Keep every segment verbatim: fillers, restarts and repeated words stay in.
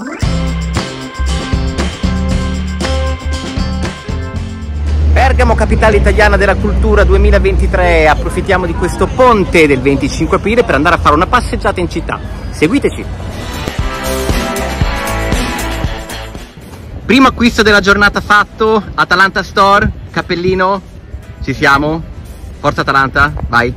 Bergamo, capitale italiana della cultura duemilaventitré. Approfittiamo di questo ponte del venticinque aprile per andare a fare una passeggiata in città. Seguiteci! Primo acquisto della giornata fatto, Atalanta Store, cappellino, ci siamo? Forza Atalanta, vai!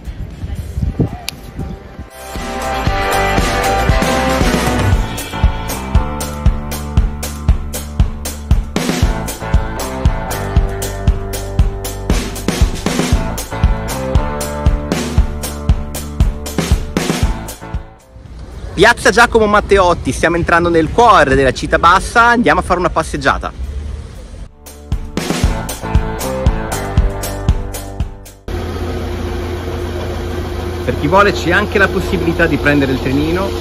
Piazza Giacomo Matteotti, stiamo entrando nel cuore della città bassa, andiamo a fare una passeggiata. Per chi vuole c'è anche la possibilità di prendere il trenino.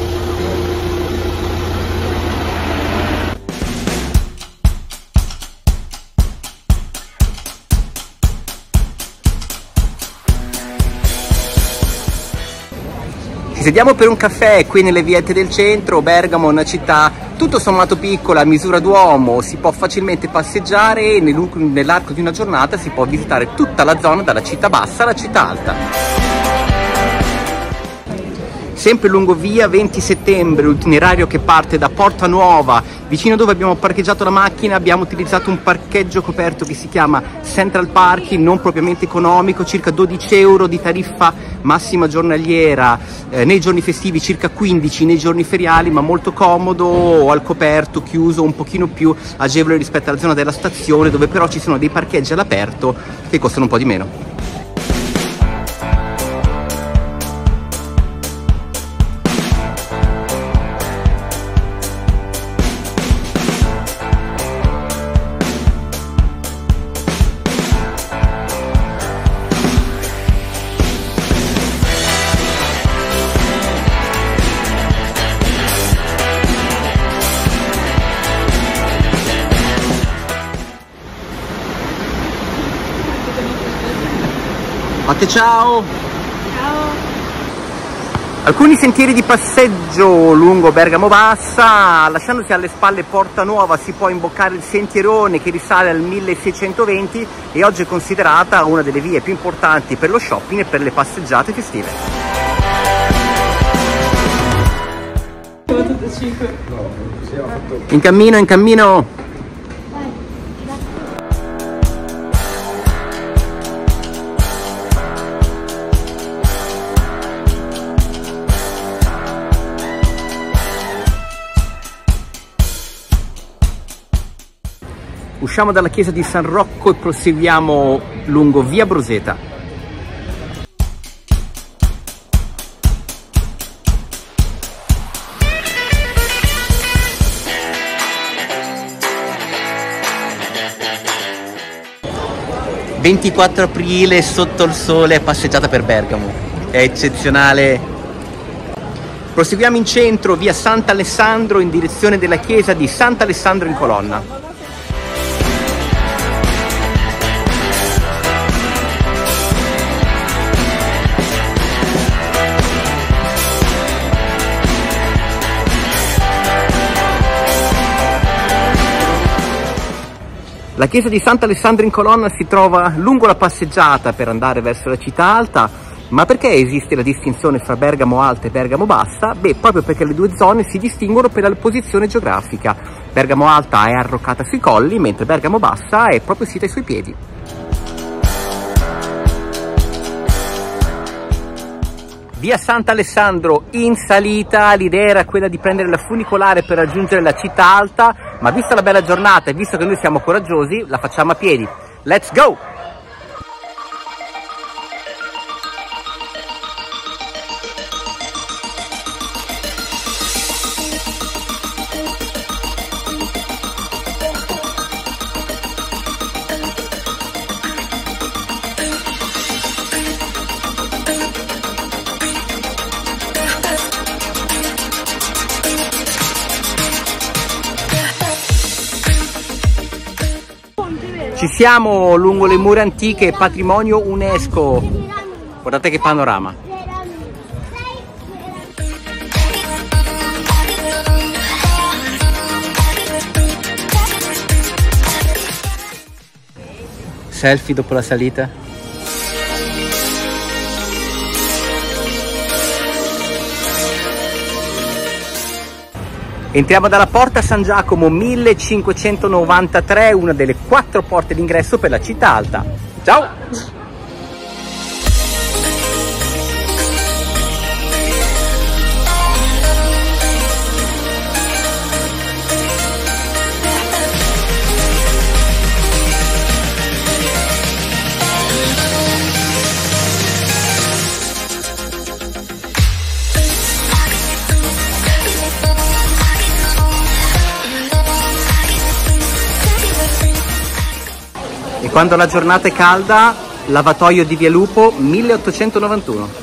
Ci sediamo per un caffè qui nelle viette del centro. Bergamo è una città tutto sommato piccola, a misura d'uomo, si può facilmente passeggiare e nell'arco di una giornata si può visitare tutta la zona dalla città bassa alla città alta. Sempre lungo via venti settembre, l'itinerario che parte da Porta Nuova, vicino dove abbiamo parcheggiato la macchina, abbiamo utilizzato un parcheggio coperto che si chiama Central Parking, non propriamente economico, circa dodici euro di tariffa massima giornaliera, eh, nei giorni festivi circa quindici nei giorni feriali, ma molto comodo, al coperto, chiuso, un pochino più agevole rispetto alla zona della stazione, dove però ci sono dei parcheggi all'aperto che costano un po' di meno. Fate ciao! Ciao! Alcuni sentieri di passeggio lungo Bergamo Bassa, lasciandosi alle spalle Porta Nuova si può imboccare il sentierone che risale al milleseicentoventi e oggi è considerata una delle vie più importanti per lo shopping e per le passeggiate festive. In cammino, in cammino! Usciamo dalla chiesa di San Rocco e proseguiamo lungo via Broseta. ventiquattro aprile sotto il sole, passeggiata per Bergamo, è eccezionale. Proseguiamo in centro, via Sant'Alessandro in direzione della chiesa di Sant'Alessandro in Colonna. La chiesa di Sant'Alessandro in Colonna si trova lungo la passeggiata per andare verso la città alta, ma perché esiste la distinzione fra Bergamo Alta e Bergamo Bassa? Beh, proprio perché le due zone si distinguono per la posizione geografica. Bergamo Alta è arroccata sui colli, mentre Bergamo Bassa è proprio sita ai suoi piedi. Via Sant'Alessandro in salita, l'idea era quella di prendere la funicolare per raggiungere la città alta, ma vista la bella giornata e visto che noi siamo coraggiosi, la facciamo a piedi. Let's go! Ci siamo lungo le mura antiche, patrimonio UNESCO. Guardate che panorama. selfie dopo la salita? Entriamo dalla porta San Giacomo millecinquecentonovantatré, una delle quattro porte d'ingresso per la città alta. Ciao! E quando la giornata è calda, lavatoio di Via Lupo milleottocentonovantuno.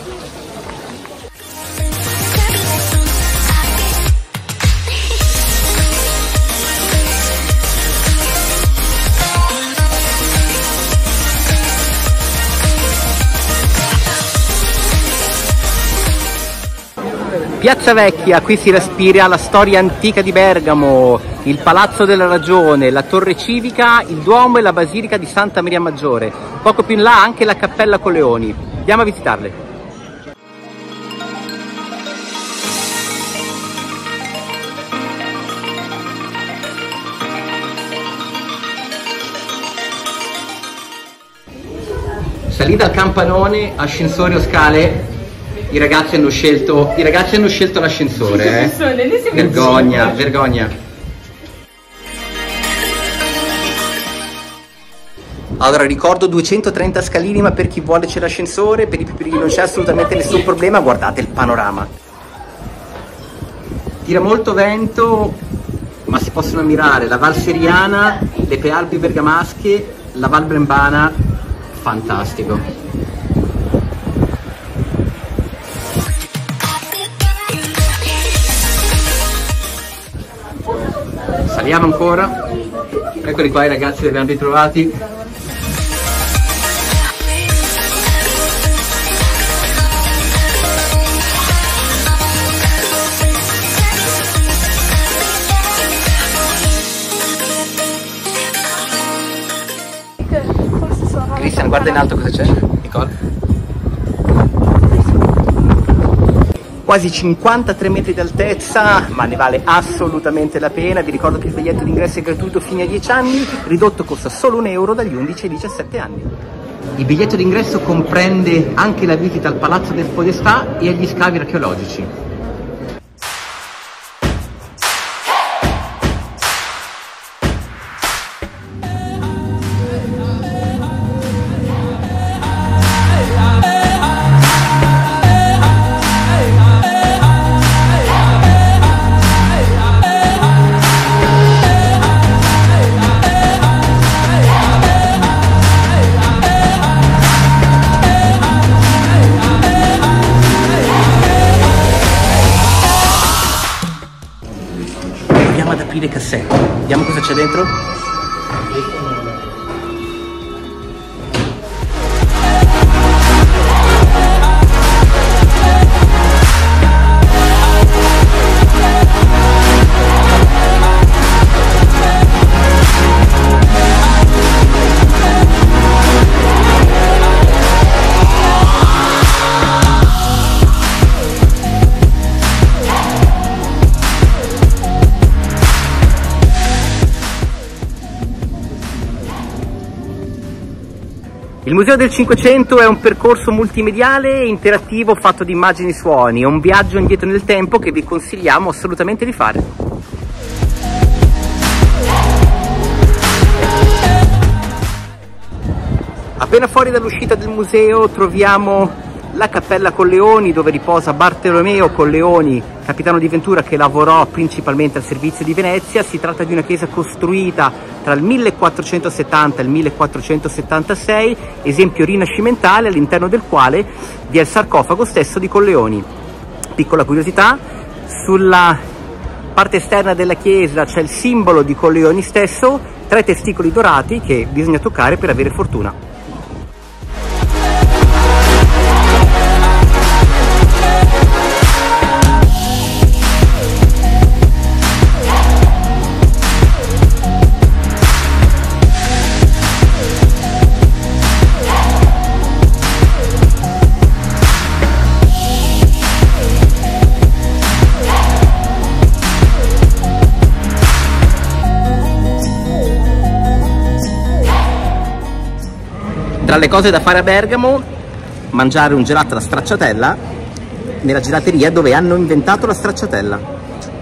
Piazza Vecchia, qui si respira la storia antica di Bergamo, il Palazzo della Ragione, la Torre Civica, il Duomo e la Basilica di Santa Maria Maggiore. Poco più in là anche la Cappella Colleoni. Andiamo a visitarle. Salita al campanone, ascensore o scale. I ragazzi hanno scelto, i ragazzi hanno scelto l'ascensore, eh? Vergogna, vergogna. Allora ricordo duecentotrenta scalini, ma per chi vuole c'è l'ascensore, per i pipirini non c'è assolutamente nessun problema, guardate il panorama. Tira molto vento, ma si possono ammirare la Val Seriana, le Prealpi Bergamasche, la Val Brembana, fantastico. Saliamo ancora, eccoli qua i ragazzi li abbiamo ritrovati. Cristian, guarda in alto cosa c'è, Nicole. Quasi cinquantatré metri d'altezza, ma ne vale assolutamente la pena. Vi ricordo che il biglietto d'ingresso è gratuito fino a dieci anni, ridotto costa solo un euro dagli undici ai diciassette anni. Il biglietto d'ingresso comprende anche la visita al Palazzo del Podestà e agli scavi archeologici. Ad aprire cassetto, vediamo cosa c'è dentro. Il Museo del Cinquecento è un percorso multimediale e interattivo fatto di immagini e suoni, è un viaggio indietro nel tempo che vi consigliamo assolutamente di fare. Appena fuori dall'uscita del museo troviamo la Cappella Colleoni, dove riposa Bartolomeo Colleoni, capitano di Ventura che lavorò principalmente al servizio di Venezia. Si tratta di una chiesa costruita tra il millequattrocentosettanta e il millequattrocentosettantasei, esempio rinascimentale all'interno del quale vi è il sarcofago stesso di Colleoni. Piccola curiosità, sulla parte esterna della chiesa c'è il simbolo di Colleoni stesso, tre testicoli dorati che bisogna toccare per avere fortuna. Tra le cose da fare a Bergamo, mangiare un gelato alla stracciatella nella gelateria dove hanno inventato la stracciatella.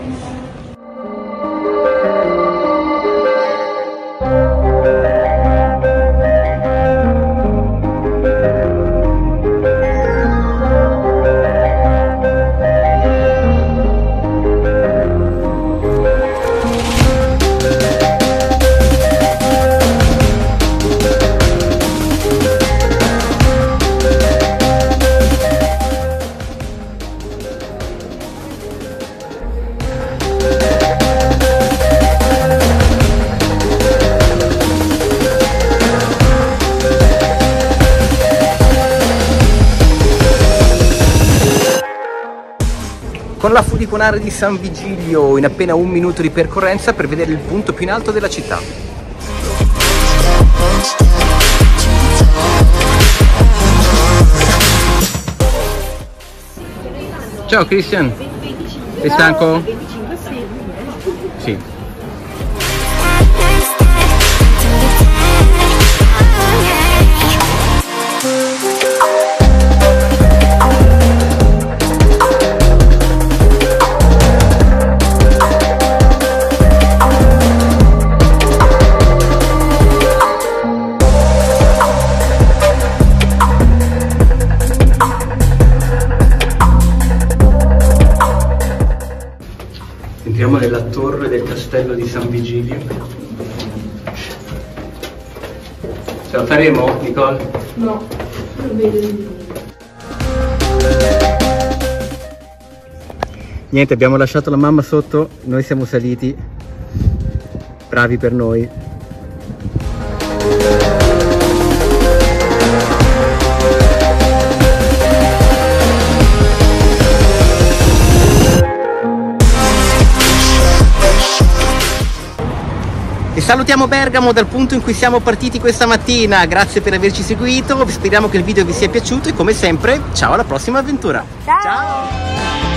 Con la funicolare di San Vigilio in appena un minuto di percorrenza per vedere il punto più in alto della città. Ciao Christian, sei stanco? Sì. Entriamo nella torre del castello di San Vigilio. Ce la faremo, Nicole? No, non vedo. Niente, abbiamo lasciato la mamma sotto, noi siamo saliti. Bravi per noi. E salutiamo Bergamo dal punto in cui siamo partiti questa mattina. Grazie per averci seguito, speriamo che il video vi sia piaciuto e come sempre ciao alla prossima avventura. Ciao! Ciao.